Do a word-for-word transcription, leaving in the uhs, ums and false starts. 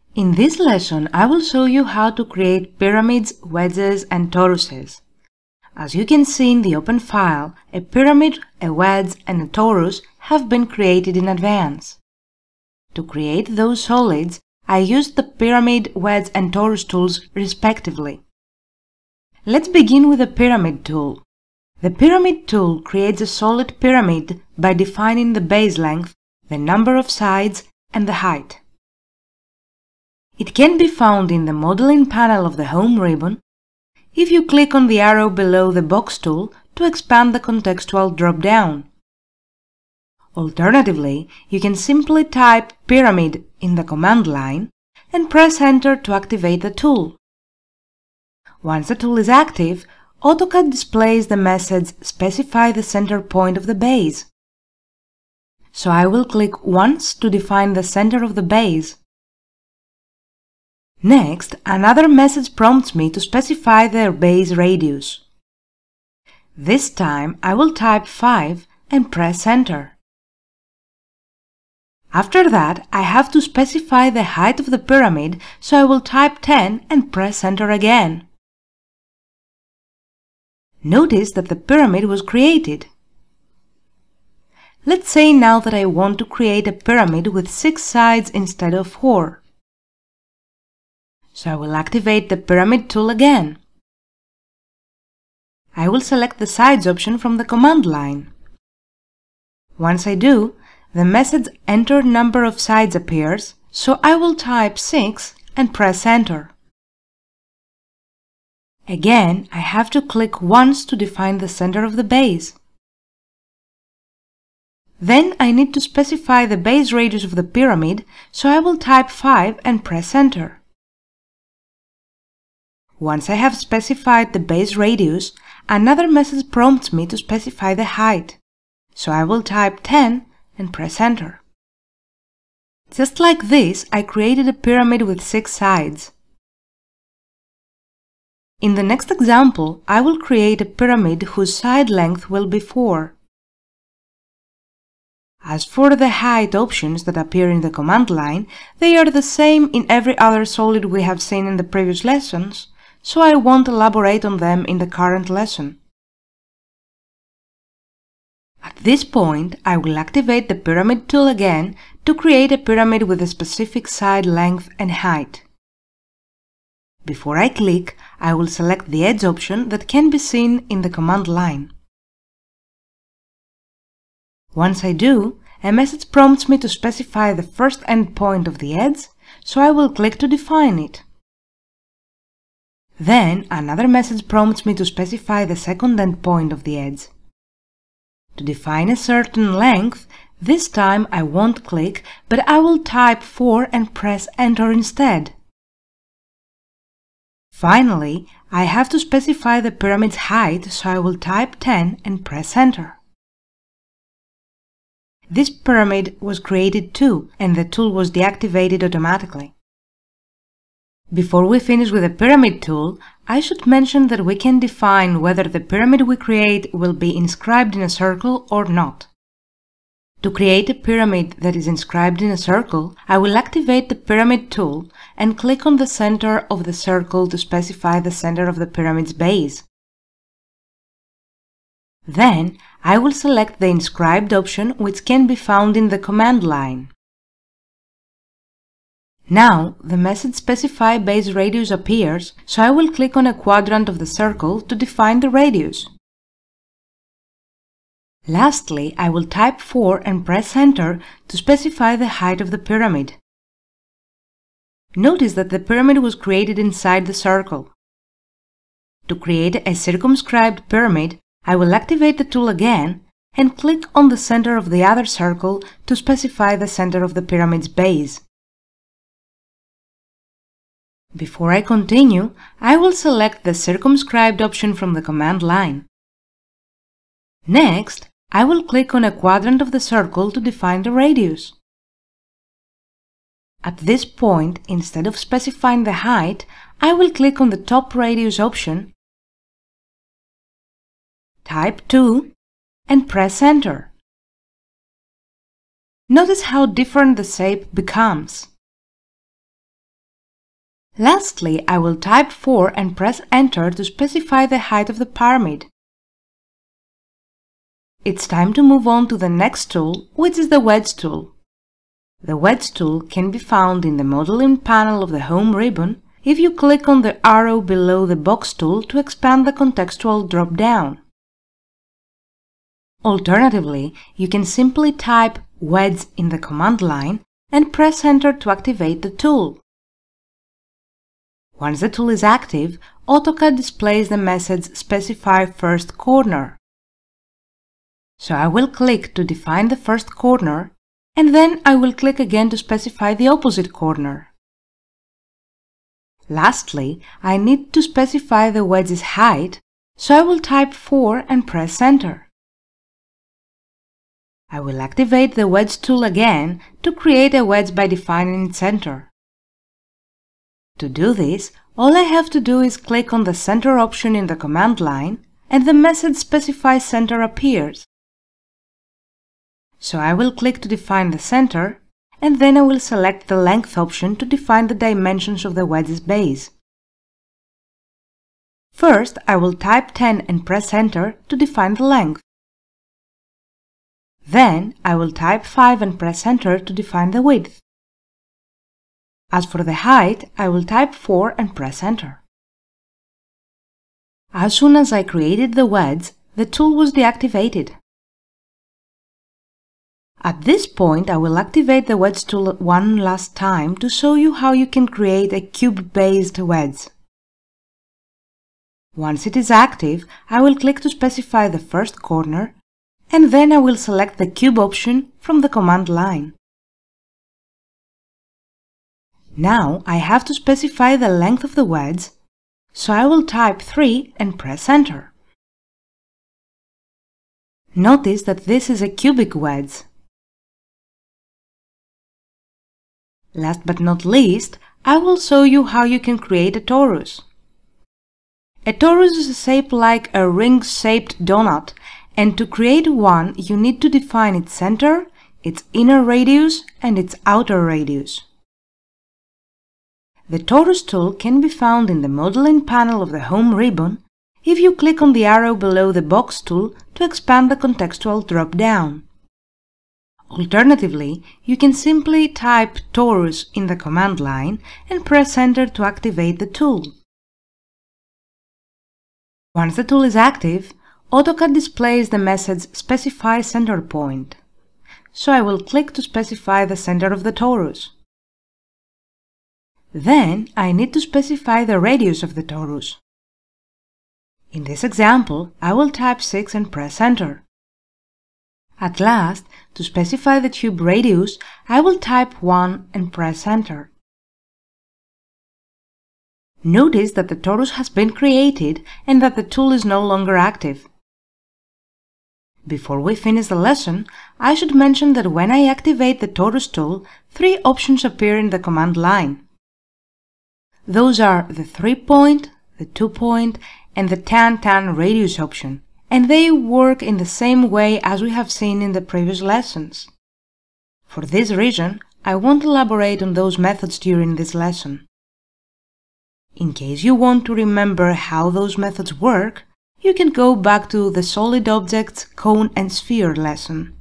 In this lesson, I will show you how to create pyramids, wedges, and toruses. As you can see in the open file, a pyramid, a wedge, and a torus have been created in advance. To create those solids, I used the pyramid, wedge, and torus tools respectively. Let's begin with the pyramid tool. The pyramid tool creates a solid pyramid by defining the base length, the number of sides, and the height. It can be found in the modeling panel of the home ribbon if you click on the arrow below the box tool to expand the contextual drop-down. Alternatively, you can simply type pyramid in the command line and press Enter to activate the tool. Once the tool is active, AutoCAD displays the message Specify the center point of the base. So I will click once to define the center of the base. Next, another message prompts me to specify the base radius. This time I will type five and press Enter. After that, I have to specify the height of the pyramid, so I will type ten and press Enter again. Notice that the pyramid was created. Let's say now that I want to create a pyramid with six sides instead of four. So I will activate the pyramid tool again. I will select the sides option from the command line. Once I do, the message Enter number of sides appears, so I will type six and press Enter. Again, I have to click once to define the center of the base. Then I need to specify the base radius of the pyramid, so I will type five and press Enter. Once I have specified the base radius, another message prompts me to specify the height, so I will type ten and press Enter. Just like this, I created a pyramid with six sides. In the next example, I will create a pyramid whose side length will be four. As for the height options that appear in the command line, they are the same in every other solid we have seen in the previous lessons, so I won't elaborate on them in the current lesson. At this point, I will activate the pyramid tool again to create a pyramid with a specific side length and height. Before I click, I will select the edge option that can be seen in the command line. Once I do, a message prompts me to specify the first endpoint of the edge, so I will click to define it. Then another message prompts me to specify the second endpoint of the edge. To define a certain length, this time I won't click, but I will type four and press Enter instead. Finally, I have to specify the pyramid's height, so I will type ten and press Enter. This pyramid was created too, and the tool was deactivated automatically. Before we finish with the pyramid tool, I should mention that we can define whether the pyramid we create will be inscribed in a circle or not. To create a pyramid that is inscribed in a circle, I will activate the pyramid tool and click on the center of the circle to specify the center of the pyramid's base. Then, I will select the inscribed option, which can be found in the command line. Now, the message Specify base radius appears, so I will click on a quadrant of the circle to define the radius. Lastly, I will type four and press Enter to specify the height of the pyramid. Notice that the pyramid was created inside the circle. To create a circumscribed pyramid, I will activate the tool again and click on the center of the other circle to specify the center of the pyramid's base. Before I continue, I will select the circumscribed option from the command line. Next, I will click on a quadrant of the circle to define the radius. At this point, instead of specifying the height, I will click on the top radius option, type two, and press Enter. Notice how different the shape becomes. Lastly, I will type four and press Enter to specify the height of the pyramid. It's time to move on to the next tool, which is the Wedge tool. The Wedge tool can be found in the Modeling panel of the Home ribbon if you click on the arrow below the Box tool to expand the contextual drop-down. Alternatively, you can simply type Wedge in the command line and press Enter to activate the tool. Once the tool is active, AutoCAD displays the message Specify First Corner. So I will click to define the first corner, and then I will click again to specify the opposite corner. Lastly, I need to specify the wedge's height, so I will type four and press Enter. I will activate the Wedge tool again to create a wedge by defining its center. To do this, all I have to do is click on the Center option in the command line, and the message Specify Center appears. So I will click to define the center, and then I will select the Length option to define the dimensions of the wedge's base. First, I will type ten and press Enter to define the length. Then, I will type five and press Enter to define the width. As for the height, I will type four and press Enter. As soon as I created the wedge, the tool was deactivated. At this point, I will activate the Wedge tool one last time to show you how you can create a cube-based wedge. Once it is active, I will click to specify the first corner, and then I will select the Cube option from the command line. Now I have to specify the length of the wedge, so I will type three and press Enter. Notice that this is a cubic wedge. Last but not least, I will show you how you can create a torus. A torus is a shape like a ring-shaped donut, and to create one, you need to define its center, its inner radius, and its outer radius. The Torus tool can be found in the Modeling panel of the Home ribbon if you click on the arrow below the Box tool to expand the contextual drop-down. Alternatively, you can simply type Torus in the command line and press Enter to activate the tool. Once the tool is active, AutoCAD displays the message Specify Center Point. So I will click to specify the center of the torus. Then I need to specify the radius of the torus. In this example, I will type six and press Enter. At last, to specify the tube radius, I will type one and press Enter. Notice that the torus has been created and that the tool is no longer active. Before we finish the lesson, I should mention that when I activate the Torus tool, three options appear in the command line. Those are the three-point, the two-point, and the tan-tan radius option, and they work in the same way as we have seen in the previous lessons. For this reason, I won't elaborate on those methods during this lesson. In case you want to remember how those methods work, you can go back to the Solid Objects, Cone and Sphere lesson.